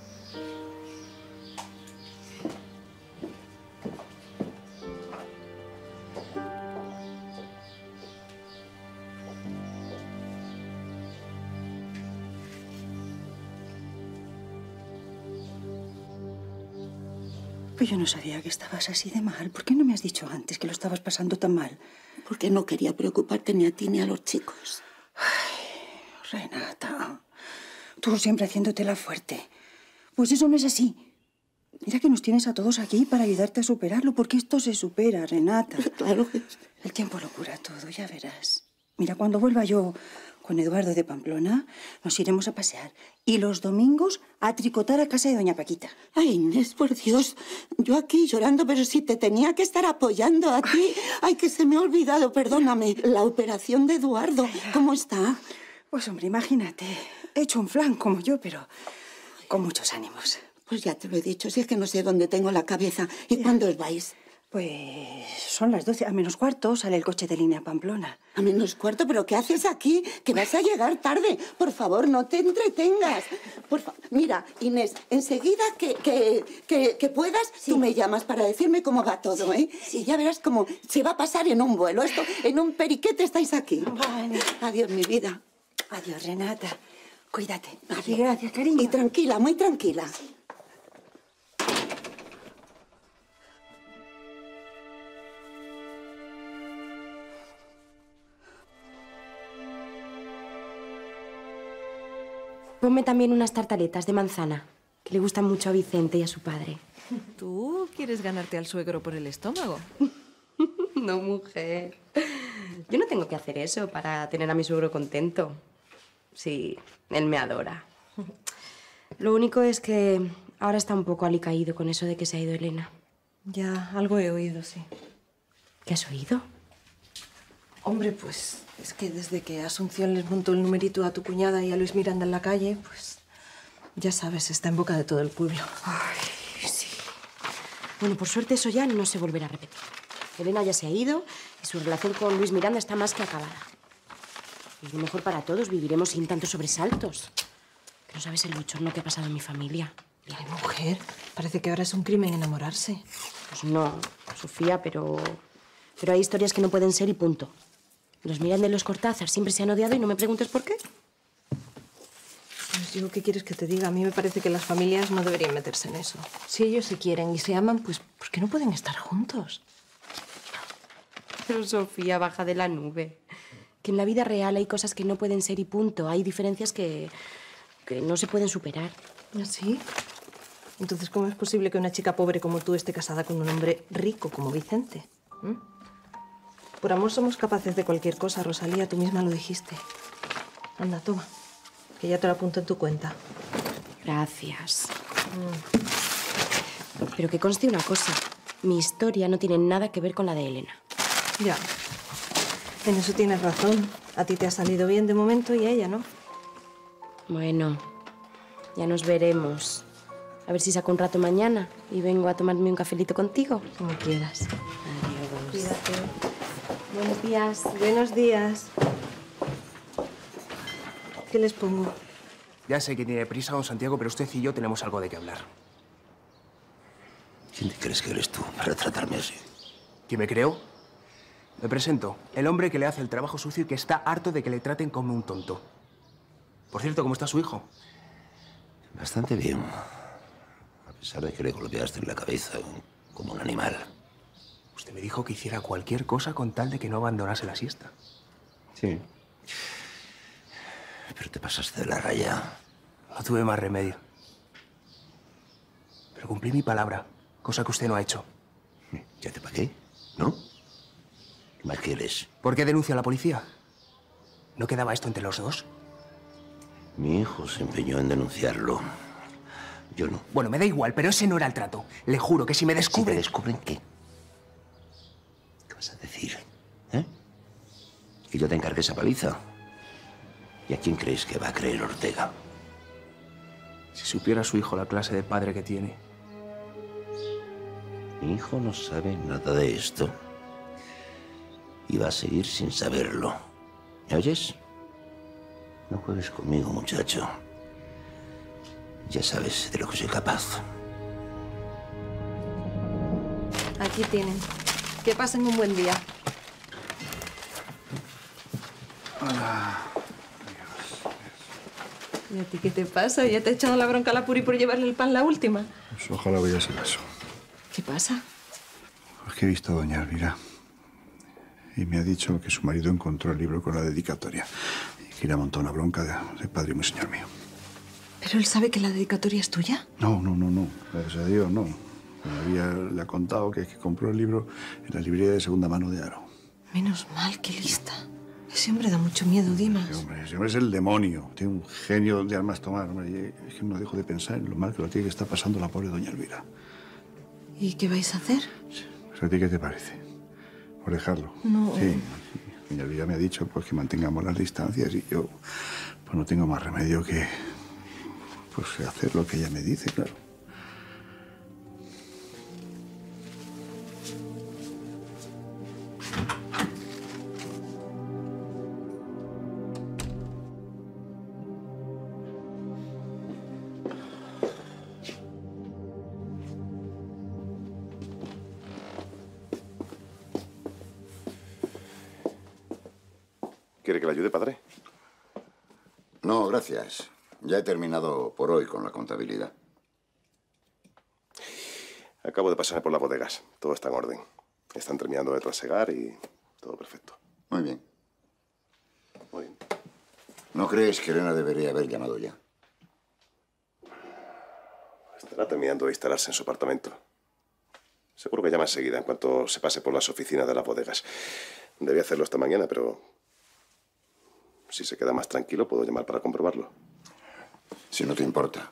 Pues yo no sabía que estabas así de mal. ¿Por qué no me has dicho antes que lo estabas pasando tan mal? Porque no quería preocuparte ni a ti ni a los chicos. Ay, Renata, tú siempre haciéndotela fuerte. Pues eso no es así. Mira que nos tienes a todos aquí para ayudarte a superarlo, porque esto se supera, Renata. Claro que sí. El tiempo lo cura todo, ya verás. Mira, cuando vuelva yo con Eduardo de Pamplona, nos iremos a pasear. Y los domingos a tricotar a casa de doña Paquita. Ay, Inés, por Dios. Yo aquí llorando, pero si te tenía que estar apoyando a ti. Ay, que se me ha olvidado, perdóname. La operación de Eduardo, ¿cómo está? Pues, hombre, imagínate. He hecho un flan como yo, pero con muchos ánimos. Pues ya te lo he dicho, si es que no sé dónde tengo la cabeza. ¿Y cuándo os vais? Pues son las 12, a menos cuarto sale el coche de línea Pamplona. ¿A menos cuarto? ¿Pero qué haces aquí? Que vas a llegar tarde. Por favor, no te entretengas. Por favor, mira, Inés, enseguida que puedas, sí, tú me llamas para decirme cómo va todo, ¿eh? Sí. Y ya verás cómo se va a pasar en un vuelo. Esto, en un periquete estáis aquí. Vale. Adiós, mi vida. Adiós, Renata. Cuídate. Vale. Gracias, cariño. Y tranquila, muy tranquila. Sí. Ponme también unas tartaletas de manzana, que le gustan mucho a Vicente y a su padre. ¿Tú quieres ganarte al suegro por el estómago? No, mujer. Yo no tengo que hacer eso para tener a mi suegro contento. Sí, él me adora. Lo único es que ahora está un poco alicaído con eso de que se ha ido Elena. Ya, algo he oído, sí. ¿Qué has oído? Hombre, pues es que desde que Asunción les montó el numerito a tu cuñada y a Luis Miranda en la calle, pues ya sabes, está en boca de todo el pueblo. Ay, sí. Bueno, por suerte eso ya no se volverá a repetir. Elena ya se ha ido y su relación con Luis Miranda está más que acabada. Es lo mejor para todos. Viviremos sin tantos sobresaltos. Que no sabes el bochorno que ha pasado en mi familia. Ay, mujer, parece que ahora es un crimen enamorarse. Pues no, Sofía, pero hay historias que no pueden ser y punto. Los Miranda y los Cortázar siempre se han odiado y no me preguntes por qué. Pues yo, ¿qué quieres que te diga? A mí me parece que las familias no deberían meterse en eso. Si ellos se quieren y se aman, pues ¿por qué no pueden estar juntos? Pero Sofía, baja de la nube. Que en la vida real hay cosas que no pueden ser y punto. Hay diferencias que no se pueden superar. ¿Así? Entonces, ¿cómo es posible que una chica pobre como tú esté casada con un hombre rico como Vicente? ¿Mm? Por amor somos capaces de cualquier cosa, Rosalía. Tú misma lo dijiste. Anda, toma. Que ya te lo apunto en tu cuenta. Gracias. Pero que conste una cosa. Mi historia no tiene nada que ver con la de Elena. Ya. En eso tienes razón. A ti te ha salido bien de momento y a ella, ¿no? Bueno, ya nos veremos. A ver si saco un rato mañana y vengo a tomarme un cafelito contigo. Como quieras. Adiós. Cuídate. Buenos días. Buenos días. ¿Qué les pongo? Ya sé que tiene prisa, don Santiago, pero usted y yo tenemos algo de qué hablar. ¿Quién te crees que eres tú para tratarme así? ¿Quién me creo? Me presento. El hombre que le hace el trabajo sucio y que está harto de que le traten como un tonto. Por cierto, ¿cómo está su hijo? Bastante bien. A pesar de que le golpeaste en la cabeza como un animal. Usted me dijo que hiciera cualquier cosa con tal de que no abandonase la siesta. Sí. Pero te pasaste de la raya. No tuve más remedio. Pero cumplí mi palabra, cosa que usted no ha hecho. ¿Ya te pagué? ¿No? ¿Qué más quieres? ¿Por qué denuncia a la policía? ¿No quedaba esto entre los dos? Mi hijo se empeñó en denunciarlo. Yo no. Bueno, me da igual, pero ese no era el trato. Le juro que si me descubren... ¿Si te descubren qué? ¿Qué vas a decir? ¿Eh? ¿Que yo te encargue esa paliza? ¿Y a quién crees que va a creer Ortega? Si supiera su hijo la clase de padre que tiene. Mi hijo no sabe nada de esto. Y va a seguir sin saberlo. ¿Me oyes? No juegues conmigo, muchacho. Ya sabes de lo que soy capaz. Aquí tienen. Que pasen un buen día. Hola. ¿Y a ti qué te pasa? ¿Ya te ha echado la bronca a la Puri por llevarle el pan la última? Pues ojalá vaya a ser eso. ¿Qué pasa? Es que he visto a doña Elvira y me ha dicho que su marido encontró el libro con la dedicatoria y que le ha montado una bronca de padre muy señor mío. ¿Pero él sabe que la dedicatoria es tuya? No. Gracias a Dios, no. Le ha contado que compró el libro en la librería de segunda mano de Aro. Menos mal, qué lista. Ese hombre da mucho miedo, Dimas. Ese hombre es el demonio. Tiene un genio de armas tomar. Hombre, y es que no dejo de pensar en lo mal que lo tiene que estar pasando la pobre doña Elvira. ¿Y qué vais a hacer? Pues, ¿a ti qué te parece? ¿Por dejarlo? No. Sí. Doña Elvira me ha dicho pues, que mantengamos las distancias y yo pues no tengo más remedio que pues, hacer lo que ella me dice, claro. ¿Quiere que le ayude, padre? No, gracias. Ya he terminado por hoy con la contabilidad. Acabo de pasar por las bodegas. Todo está en orden. Están terminando de trasegar y todo perfecto. Muy bien. Muy bien. ¿No crees que Elena debería haber llamado ya? Estará terminando de instalarse en su apartamento. Seguro que llama enseguida, en cuanto se pase por las oficinas de las bodegas. Debía hacerlo esta mañana, pero si se queda más tranquilo, puedo llamar para comprobarlo. Si no te importa.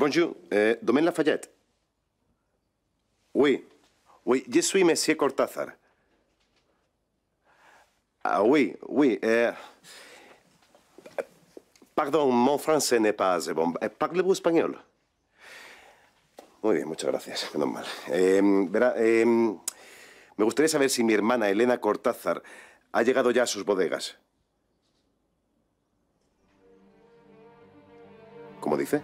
Bonjour, Domaine Lafayette. Oui, oui, je suis Monsieur Cortázar. Ah oui, oui. Pardon, mon français n'est pas bon. ¿Parlez-vous español? Muy bien, muchas gracias. Menos mal. Verá, me gustaría saber si mi hermana Elena Cortázar ha llegado ya a sus bodegas. ¿Cómo dice?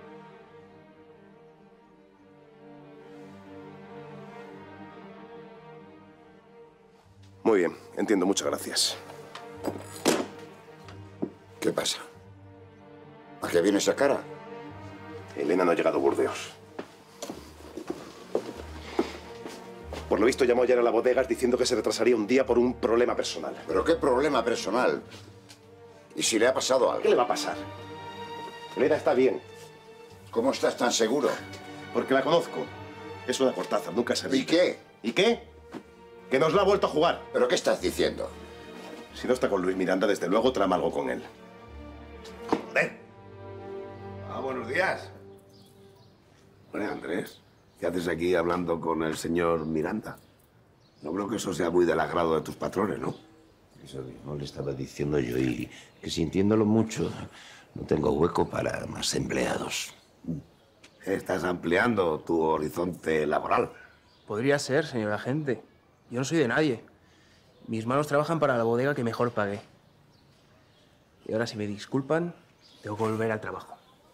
Muy bien, entiendo. Muchas gracias. ¿Qué pasa? ¿A qué viene esa cara? Elena no ha llegado a Burdeos. Por lo visto llamó ayer a la bodega diciendo que se retrasaría un día por un problema personal. ¿Pero qué problema personal? ¿Y si le ha pasado algo? ¿Qué le va a pasar? Elena está bien. ¿Cómo estás tan seguro? Porque la conozco. Es una Cortázar, nunca se ve. ¿Y qué? ¿Y qué? Que nos la ha vuelto a jugar. ¿Pero qué estás diciendo? Si no está con Luis Miranda, desde luego trama algo con él. ¡Ven! Buenos días. Bueno, Andrés, ¿qué haces aquí hablando con el señor Miranda? No creo que eso sea muy del agrado de tus patrones, ¿no? Eso mismo le estaba diciendo yo, y que sintiéndolo mucho, no tengo hueco para más empleados. Estás ampliando tu horizonte laboral. Podría ser, señor agente. Yo no soy de nadie. Mis manos trabajan para la bodega que mejor pagué. Y ahora, si me disculpan, tengo que volver al trabajo.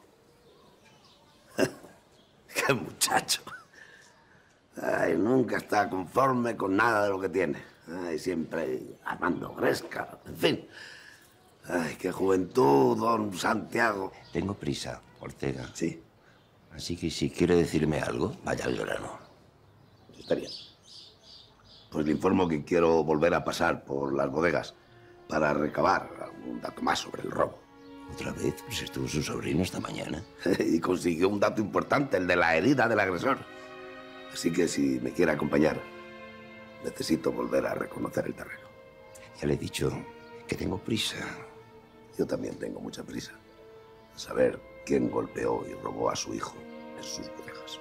¡Qué muchacho! Ay, nunca está conforme con nada de lo que tiene. Ay, siempre armando gresca, en fin. Ay, qué juventud, don Santiago. Tengo prisa, Ortega. Sí. Así que si quiere decirme algo, vaya al grano. Estaría. Pues le informo que quiero volver a pasar por las bodegas para recabar algún dato más sobre el robo. ¿Otra vez? Pues estuvo su sobrino esta mañana. Y consiguió un dato importante, el de la herida del agresor. Así que si me quiere acompañar, necesito volver a reconocer el terreno. Ya le he dicho que tengo prisa. Yo también tengo mucha prisa. A saber quién golpeó y robó a su hijo en sus bodegas.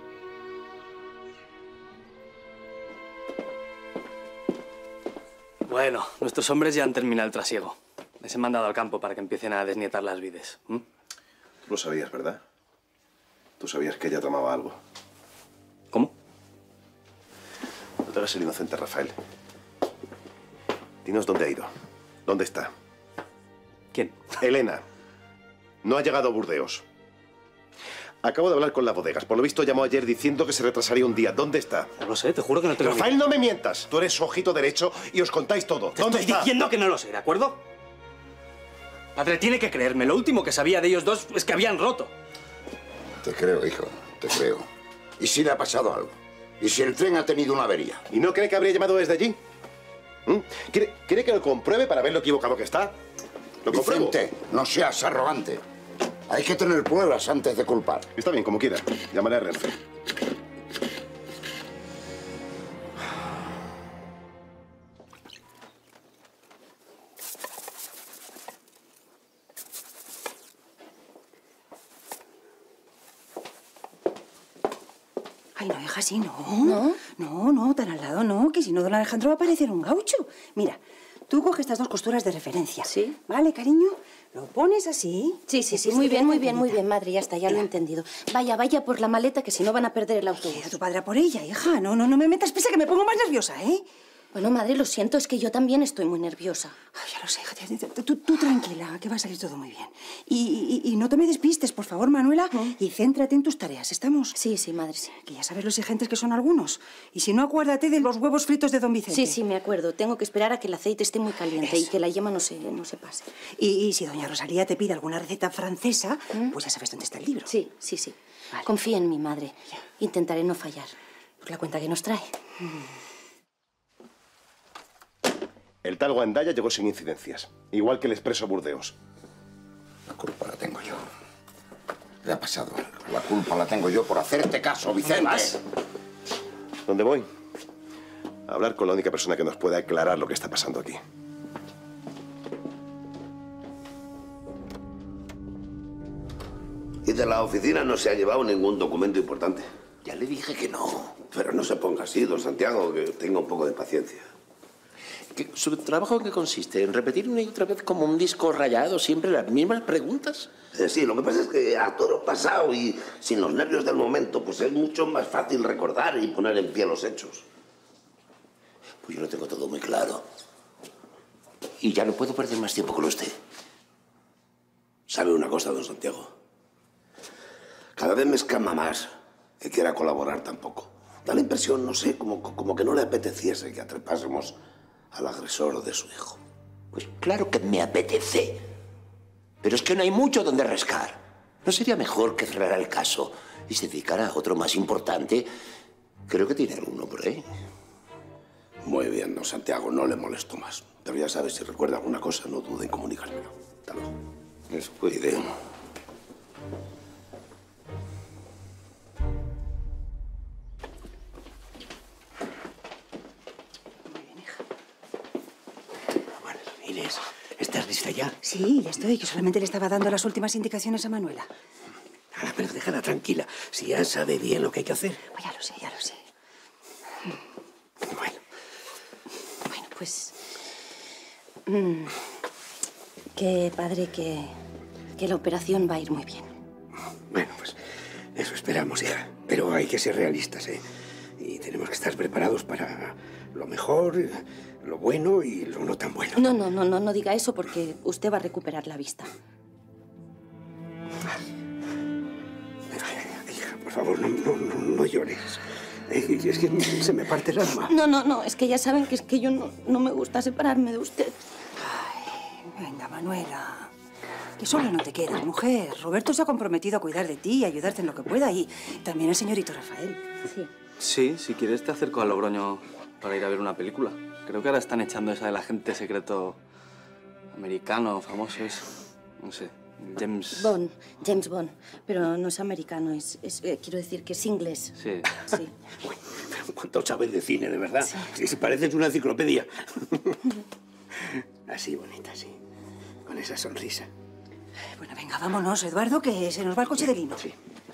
Bueno, nuestros hombres ya han terminado el trasiego. Les he mandado al campo para que empiecen a desnietar las vides. Tú lo sabías, ¿verdad? Tú sabías que ella tomaba algo. ¿Cómo? No te hagas el inocente, Rafael. Dinos dónde ha ido. ¿Dónde está? ¿Quién? Elena. No ha llegado a Burdeos. Acabo de hablar con las bodegas. Por lo visto llamó ayer diciendo que se retrasaría un día. ¿Dónde está? No lo sé, te juro que no te lo... Rafael, no me mientas. Tú eres su ojito derecho y os contáis todo. Te estoy diciendo que no lo sé, ¿de acuerdo? Padre, tiene que creerme. Lo último que sabía de ellos dos es que habían roto. Te creo, hijo, te creo. ¿Y si le ha pasado algo? ¿Y si el tren ha tenido una avería? ¿Y no cree que habría llamado desde allí? ¿Quiere que lo compruebe para ver lo equivocado que está? ¿Lo compruebo? Vicente, no seas arrogante. Hay que tener pruebas antes de culpar. Está bien, como quiera. Llamaré a Renfe. Ay, no, hija, sí, no. No, tan al lado no, que si no, don Alejandro va a parecer un gaucho. Mira, tú coges estas dos costuras de referencia. Sí. ¿Vale, cariño? Lo pones así. Sí, muy bien, madre, ya está, ya lo he entendido. Vaya por la maleta, que si no van a perder el autobús. Queda tu padre a por ella, hija. No me metas prisa, que me pongo más nerviosa, ¿eh? Bueno, madre, lo siento, es que yo también estoy muy nerviosa. Ay, ya lo sé, hija. Tú tranquila, que va a salir todo muy bien. Y no te me despistes, por favor, Manuela, y céntrate en tus tareas, ¿estamos? Sí, madre, sí. Que ya sabes lo exigentes que son algunos. Y si no, acuérdate de los huevos fritos de don Vicente. Sí, me acuerdo. Tengo que esperar a que el aceite esté muy caliente y que la yema no se pase. Y si doña Rosalía te pide alguna receta francesa, pues ya sabes dónde está el libro. Sí. Vale. Confía en mi madre. Intentaré no fallar. Por la cuenta que nos trae. El tal Guandaya llegó sin incidencias, igual que el expreso Burdeos. La culpa la tengo yo. Le ha pasado algo. La culpa la tengo yo por hacerte caso, Vicente. ¿Dónde vas? ¿Dónde voy? A hablar con la única persona que nos pueda aclarar lo que está pasando aquí. ¿Y de la oficina no se ha llevado ningún documento importante. Ya le dije que no. Pero no se ponga así, don Santiago, que tenga un poco de paciencia. ¿Su trabajo en qué consiste? ¿En repetir una y otra vez como un disco rayado siempre las mismas preguntas? Sí, lo que pasa es que a toro pasado y sin los nervios del momento, pues es mucho más fácil recordar y poner en pie los hechos. Pues yo lo tengo todo muy claro. Y ya no puedo perder más tiempo con usted. ¿Sabe una cosa, don Santiago? Cada vez me escama más que quiera colaborar tampoco. Da la impresión, no sé, como que no le apeteciese que atrapásemos al agresor de su hijo. Pues claro que me apetece. Pero es que no hay mucho donde rascar. ¿No sería mejor que cerrara el caso y se dedicara a otro más importante? Creo que tiene alguno por ahí. Muy bien, don Santiago, no le molesto más. Pero ya sabes, si recuerda alguna cosa, no dude en comunicármelo. Hasta luego. Descuide. Inés, ¿estás lista ya? Sí, ya estoy, que solamente le estaba dando las últimas indicaciones a Manuela. Ahora, pero déjala tranquila. Si ya sabe bien lo que hay que hacer. Pues ya lo sé, ya lo sé. Bueno, pues... que, padre, que la operación va a ir muy bien. Bueno, pues eso esperamos, hija. Pero hay que ser realistas, ¿eh? Y tenemos que estar preparados para lo mejor, lo bueno y lo no tan bueno. No diga eso porque usted va a recuperar la vista. Hija, por favor, no llores. Es que se me parte el alma. No, es que ya saben que es que yo no me gusta separarme de usted. Ay, venga, Manuela. Que solo no te quedas, mujer. Roberto se ha comprometido a cuidar de ti y ayudarte en lo que pueda. Y también el señorito Rafael. Sí. Sí, si quieres te acerco a Logroño para ir a ver una película. Creo que ahora están echando esa del agente secreto americano, famoso, es... no sé, James Bond. Pero no es americano, quiero decir que es inglés. Sí. Sí. ¿Cuánto sabes de cine, de verdad? Sí. Si pareces una enciclopedia. Así, bonita, así. Con esa sonrisa. Bueno, venga, vámonos, Eduardo, que se nos va el coche de Lino. Sí.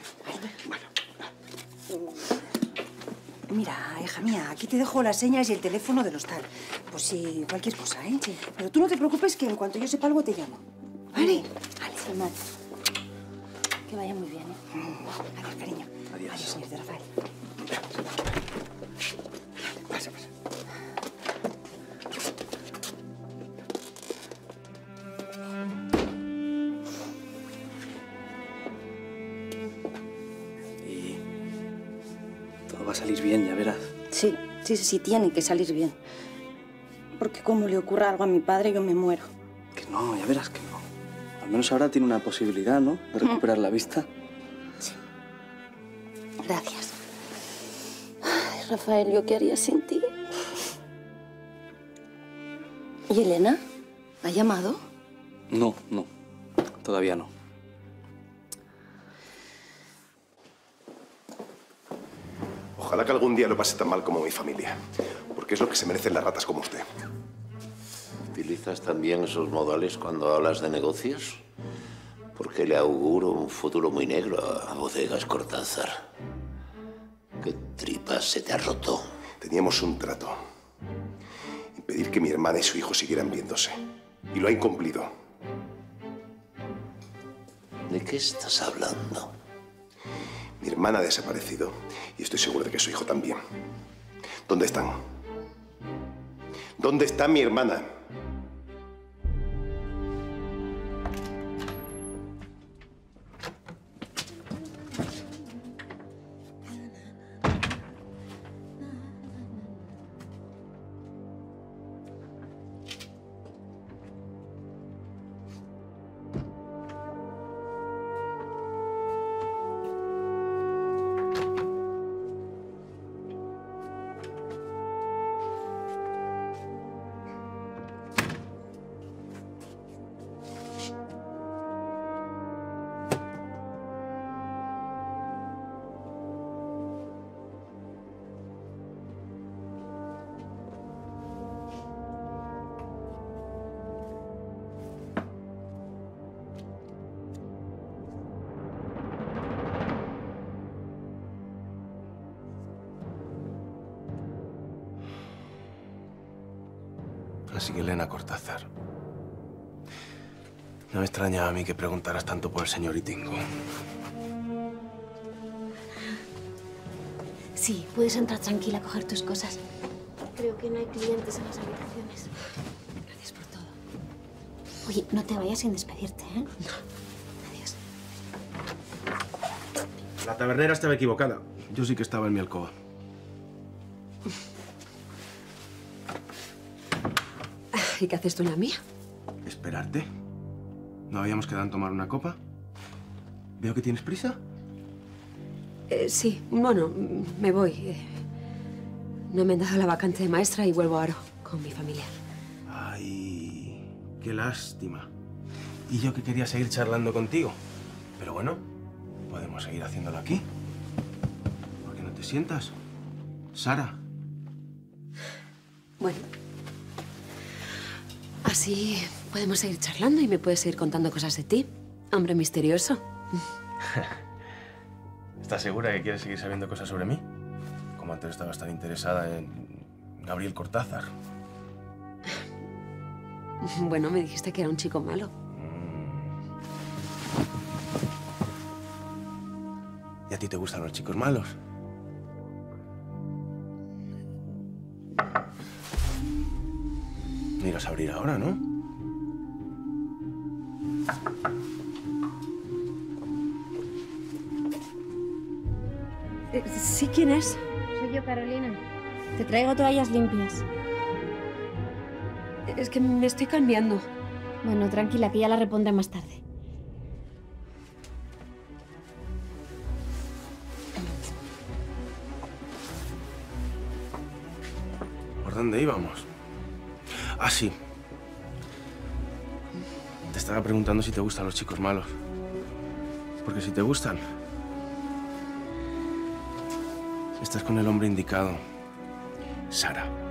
Mira, hija mía, aquí te dejo las señas y el teléfono del hostal. Pues sí, cualquier cosa, ¿eh? Sí. Pero tú no te preocupes, que en cuanto yo sepa algo te llamo. ¿Vale? Vale, sin más. Que vaya muy bien, ¿eh? Adiós, cariño. Adiós, señor de Rafael. Pasa. Va a salir bien, ya verás. Sí, tiene que salir bien. Porque como le ocurra algo a mi padre, yo me muero. Que no, ya verás que no. Al menos ahora tiene una posibilidad, ¿no? De recuperar la vista. Sí. Gracias. Ay, Rafael, ¿yo qué haría sin ti? ¿Y Elena? ¿Ha llamado? No. Todavía no. Ojalá que algún día lo pase tan mal como mi familia, porque es lo que se merecen las ratas como usted. ¿Utilizas también esos modales cuando hablas de negocios? Porque le auguro un futuro muy negro a Bodegas Cortázar. ¿Qué tripas se te ha roto? Teníamos un trato. Impedir que mi hermana y su hijo siguieran viéndose. Y lo ha incumplido. ¿De qué estás hablando? Mi hermana ha desaparecido y estoy seguro de que su hijo también. ¿Dónde están? ¿Dónde está mi hermana? Así que Elena Cortázar. No me extraña a mí que preguntaras tanto por el señor Itingo. Sí, puedes entrar tranquila a coger tus cosas. Creo que no hay clientes en las habitaciones. Gracias por todo. Oye, no te vayas sin despedirte, ¿eh? Adiós. La tabernera estaba equivocada. Yo sí que estaba en mi alcoba. ¿Y qué haces tú en la mía? ¿Esperarte? ¿No habíamos quedado en tomar una copa? ¿Veo que tienes prisa? Sí, bueno, me voy. No me han dado la vacante de maestra y vuelvo a Aro con mi familia. Ay, qué lástima. Y yo que quería seguir charlando contigo. Pero bueno, podemos seguir haciéndolo aquí. ¿Por qué no te sientas? Sara. Bueno. Así podemos seguir charlando y me puedes seguir contando cosas de ti. Hombre misterioso. ¿Estás segura que quieres seguir sabiendo cosas sobre mí? Como antes estabas tan interesada en Gabriel Cortázar. Bueno, me dijiste que era un chico malo. ¿Y a ti te gustan los chicos malos? Me irás a abrir ahora, ¿no? ¿Sí? ¿Quién es? Soy yo, Carolina. Te traigo toallas limpias. Es que me estoy cambiando. Bueno, tranquila, que ya la repondré más tarde. ¿Por dónde íbamos? Ah, sí. Te estaba preguntando si te gustan los chicos malos. Porque si te gustan, estás con el hombre indicado. Sara.